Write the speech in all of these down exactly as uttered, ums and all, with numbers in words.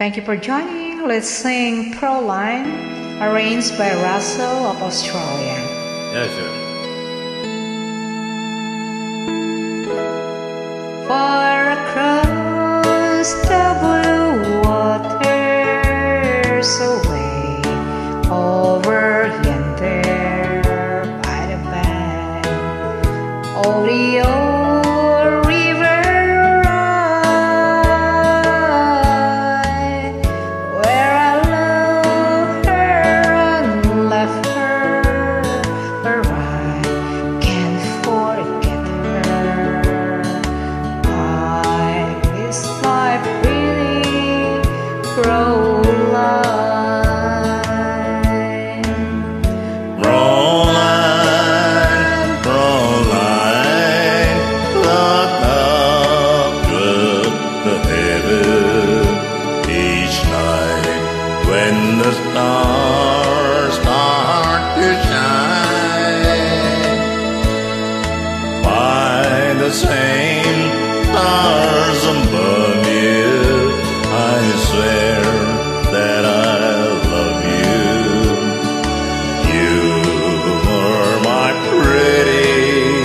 Thank you for joining. Let's sing Proline, arranged by Russell of Australia. Yeah, sure. Far across the blue waters away, over yonder by the bank, oh, the old river run, where I loved her and left her, but I can't forget her. I miss my pretty Proline. Proline, Proline, look up to the heaven each night when the stars start to shine. By the same stars above you, I swear that I love you. You are my pretty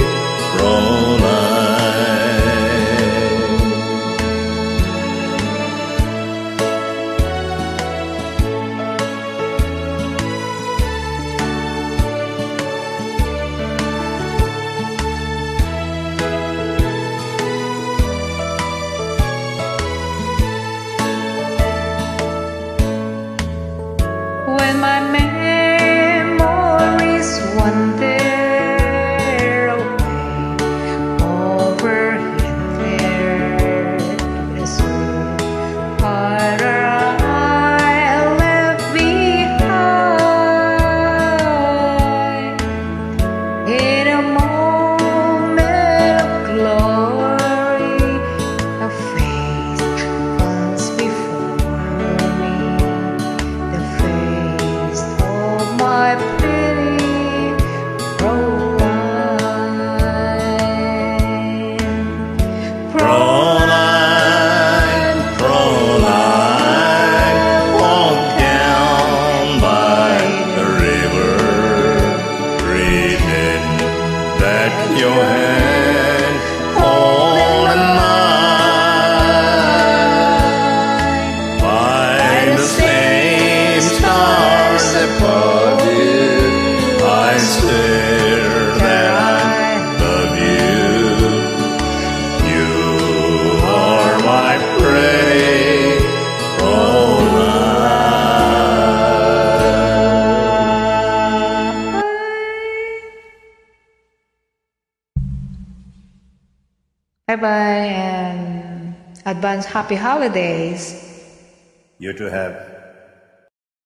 Proline. When my memories wander away, over yonder is part I left behind. In a moment of glory, a face comes before me, the face of my pretty Proline. Proline, Proline, walk down by the river, pretend that your hand holding mine. By the same stars above you, I swear that I love you. You are my pretty Proline. Bye bye and advance happy holidays. You too have